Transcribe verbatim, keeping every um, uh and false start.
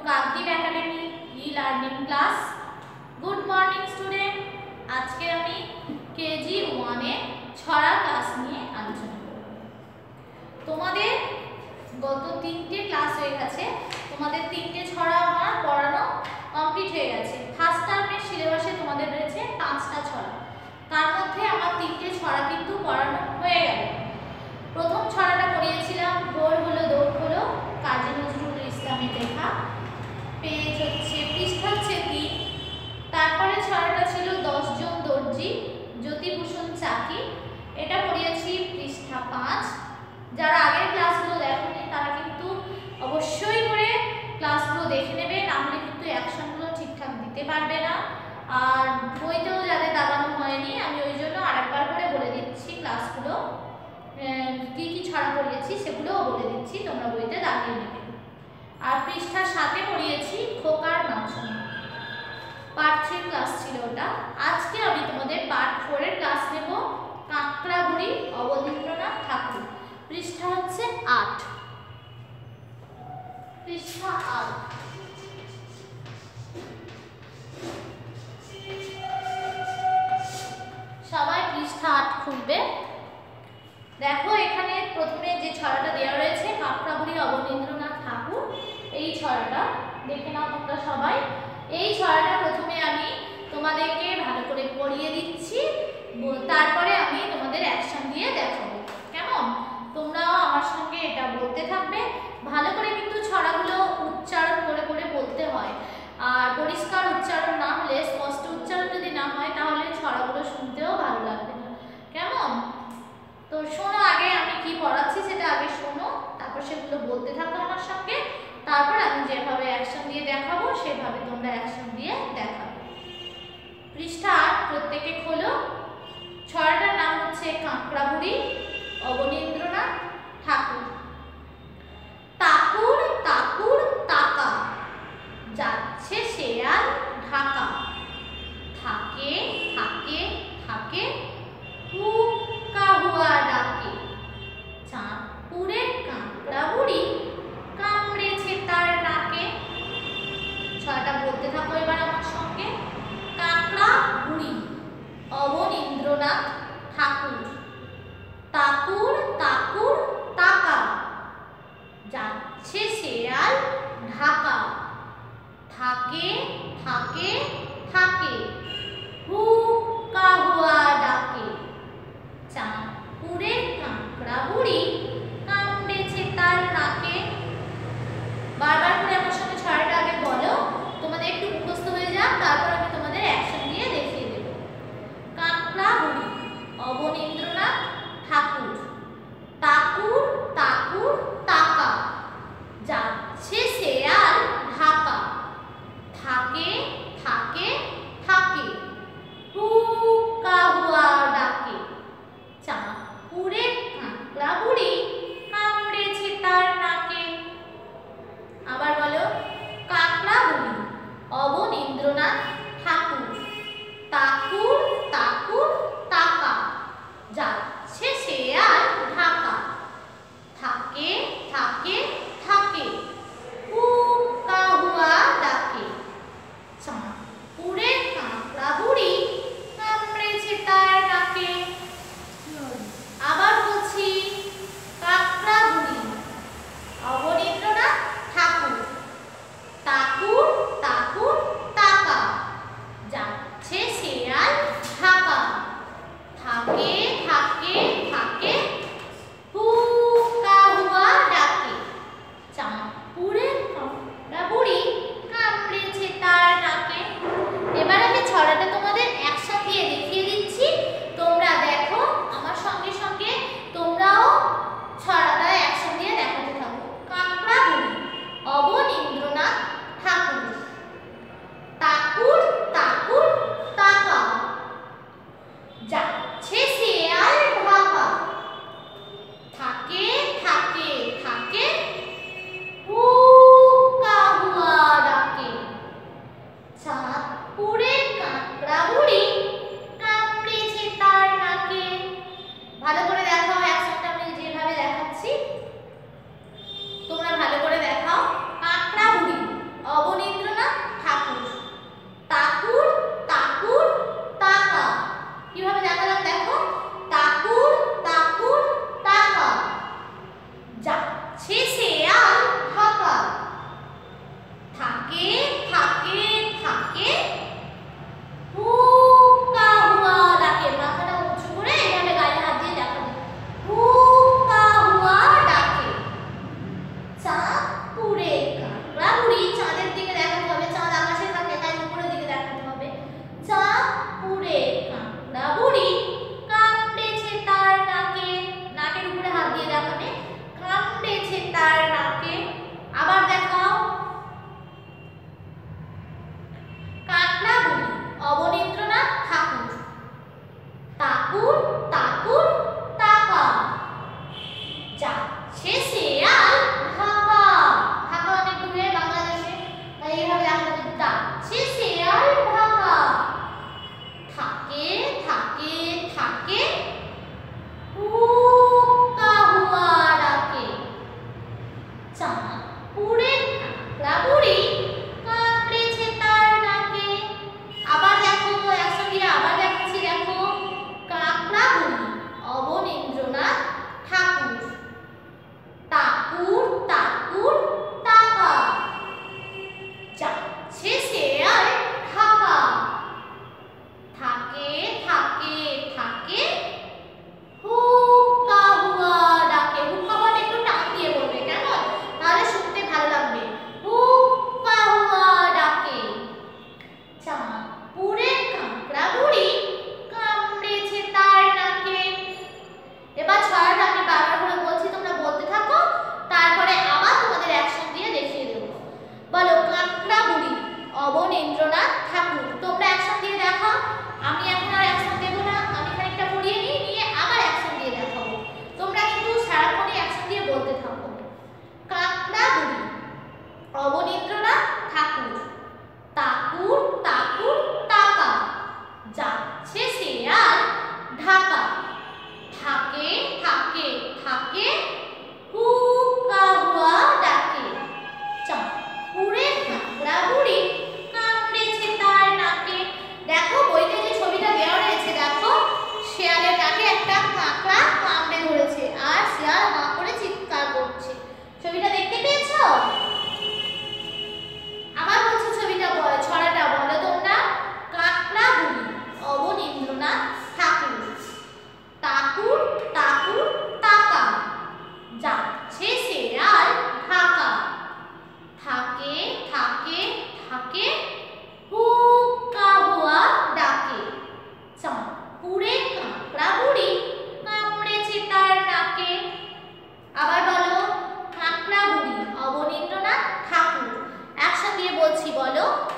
Kakdwip academy e learning class. Good morning student. আজকে আমি KG ওয়ানে ছড়া ক্লাস নিয়ে আলোচনা করব। তোমাদের গত তিনটে ক্লাস হয়ে গেছে, তোমাদের তিনটে ছড়া আমার পড়ানো কমপ্লিট হয়ে গেছে। ফার্স্ট টার্মের সিলেবাসে তোমাদের রয়েছে পাঁচটা ছড়া, তার মধ্যে আমার তিনটে ছড়া কিন্তু পড়ানো হয়ে গেল। প্রথম ছড়াটা পড়িয়েছিলাম ভোর হলো দৌড় হলো, কাজী নজরুল ইসলামের লেখা, পেজ হচ্ছে পৃষ্ঠা হচ্ছে তিন। তারপরে ছড়াটা ছিল দশজন দর্জি, জ্যোতিভূষণ চাকি, এটা পড়িয়েছি পৃষ্ঠা পাঁচ। যারা আগের ক্লাসগুলো দেখোনি তারা কিন্তু অবশ্যই করে ক্লাসগুলো দেখে নেবে, না হলে কিন্তু অ্যাকশনগুলো ঠিকঠাক দিতে পারবে না। আর বইতেও যাদের দাবানো হয়নি আমি ওই জন্য আরেকবার করে বলে দিচ্ছি, ক্লাসগুলো কী কী ছড়া পড়িয়েছি সেগুলোও বলে দিচ্ছি, তোমরা বইতে দাগিয়ে নেবে। আর পৃষ্ঠা সাথে পড়িয়েছি খোকার নাচনি, পার্ট থ্রি ক্লাস ছিল ওটা। আজকে আমি তোমাদের পার্ট ফোরের ক্লাস নেব, কাঁকড়াবুড়ি অবনীন্দ্রনাথ ঠাকুর। পৃষ্ঠা হচ্ছে আট, পৃষ্ঠা আট। সবাই পৃষ্ঠা আট খুলবে। দেখো এখানে প্রথমে যে ছড়াটা দেওয়া রয়েছে কাঁকড়াবুড়ি অবনীন্দ্রনাথ ঠাকুর, এই ছড়াটা দেখে নাও তোমরা সবাই। এই ছড়াটা প্রথমে আমি তোমাদেরকে ভালো করে পড়িয়ে দিচ্ছি, তারপরে আমি তোমাদের অ্যাকশন দিয়ে দেখাবো। কেমন? তোমরাও আমার সঙ্গে এটা বলতে থাকবে। ভালো করে কিন্তু ছড়াগুলো উচ্চারণ করে করে বলতে হয়, আর পরিষ্কার উচ্চারণ না হলে, স্পষ্ট উচ্চারণ যদি না হয় তাহলে ছড়াগুলো শুনতেও ভালো লাগবে না। কেমন? তো শোনো, আগে আমি কি পড়াচ্ছি সেটা আগে শোনো, তারপর সেগুলো বলতে থাকো আমার সঙ্গে। তারপর আমি যেভাবে অ্যাকশন দিয়ে দেখাবো সেভাবে তোমরা অ্যাকশন দিয়ে দেখাবে। পৃষ্ঠা আট প্রত্যেকে খোলো। ছড়াটার নাম হচ্ছে কাঁকড়াবুড়ি অবনীন্দ্রনাথ ঠাকুর। তাকুর তাকুর তাকা, যাচ্ছে শেয়াল ঢাকা, থাকে থাকে থাকে হুক্কা হুয়া ডাকে, চাঁদপুরে কাঁকড়াবুড়ি কামড়েছে তার নাকে। ছয়টা বলতে থাকো এবার আমার সঙ্গে। কাঁকড়াবুড়ি অবনীন্দ্রনাথ ঠাকুর, তাকুর তাকুর তাকা, যাচ্ছে শেয়াল ঢাকা, থাকে থাকে থাকে হুক্কা হুয়া ডাকে, চাঁদপুরে কাঁকড়াবুড়ি কামড়েছে তার নাকে। বারবার করে আমার সঙ্গে ছড়াটা আগে বলো, তোমাদের একটু মুখস্থ হয়ে যাক, তারপর আমি তোমাদের অ্যাকশন দিয়ে দেখিয়ে দেব। কাঁকড়াবুড়ি অবনীন্দ্রনাথ ঠাকুর, তাকুর তাকুর তাকা, যাচ্ছে শেয়াল ঢাকা, থাকে থাকে থাকে হুক্কা চাঁদ পুড়ে কাঁকড়া বুড়ি, চাঁদের দিকে দেখাতে হবে, চাঁদ আকাশে থাকে তাই উপরের দিকে দেখাতে হবে। চাঁদ পুড়ে কাঁকড়া বুড়ি কামড়েছে তার নাকে, নাকের উপরে হাত দিয়ে দেখাবে, কামড়েছে তার নাকে। আবার দেখাও। কাঁকড়া বুড়ি অবনীন্দ্রনাথ ঠাকুর, তাকুর তাকুর টাকা, যাচ্ছে শেয়াল ঢাকা, ঢাকা অনেক দূরে বাংলাদেশে তাই এইভাবে দেখাতে, যাচ্ছে শেয়াল ঢাকা। থাকে থাকে থাকে হুক্কা হুয়া ডাকে, চাঁদ পুড়ে কাঁকড়া বুড়ি কামড়েছে তার নাকে। আবার দেখো একসঙ্গে আবার দেখাচ্ছি, দেখো। কাঁকড়া বুড়ি অবনীন্দ্রনাথ ঠাকুর, তাকুর তাকুর টাকা, যাচ্ছে শেয়াল ঢাকা। থাকে থাকে থাকে হুক্কা হুয়া ডাকে, হুক্কা মানে একটু টান দিয়ে বলবে, কেমন? তাহলে শুনতে ভালো লাগবে। হুক্কা হুয়া ডাকে, চাঁদ পুড়ে কাঁকড়া বুড়ি কামড়েছে তার নাকে। এবার ছড়াটা আমি বারবার করে বলছি, তোমরা বলতে থাকো, তারপরে আবার তোমাদের অ্যাকশন দিয়ে দেখিয়ে দেবো। বলো, কাঁকড়া বুড়ি অবনীন্দ্রনাথ ঠাকুর। তোমরা অ্যাকশন দিয়ে দেখাও, আমি এখন আর অ্যাকশন দেবো না, আমি খানিকটা পড়িয়ে নিই, নিয়ে আবার অ্যাকশন দিয়ে দেখাবো। তোমরা কিন্তু সারাক্ষণই অ্যাকশন দিয়ে বলতে থাকো। কাঁকড়া বুড়ি অবনীন্দ্রনাথ ঠাকুর, তাকুর তাকুর টাকা, যাচ্ছে শেয়াল ঢাকা। থাকে থাকে থাকে হুক্কা হুয়া ডাকে, চাঁদ পুড়ে কাঁকড়া বুড়ি কামড়েছে তার নাকে। দেখো বইতে যে ছবিটা দেওয়া রয়েছে, দেখো শেয়ালের নাকে একটা কাঁকড়া কামড়ে ধরেছে আর শেয়াল হাঁ করে চিৎকার করছে। ছবিটা দেখতে পেয়েছো? আবার বলছি ছবিটা বল, ছড়াটা বলো তোমরা। কাঁকড়া বুড়ি অবনীন্দ্রনাথ ঠাকুর, তাকুর তাকুর টাকা, যাচ্ছে শেয়াল ঢাকা। থাকে থাকে থাকে হুক্কা হুয়া ডাকে, চাঁদ পুড়ে কাঁকড়া বুড়ি কামড়েছে তার নাকে। আবার বলো, কাঁকড়া বুড়ি অবনীন্দ্রনাথ ঠাকুর। একসাথে দিয়ে বলছি, বলো।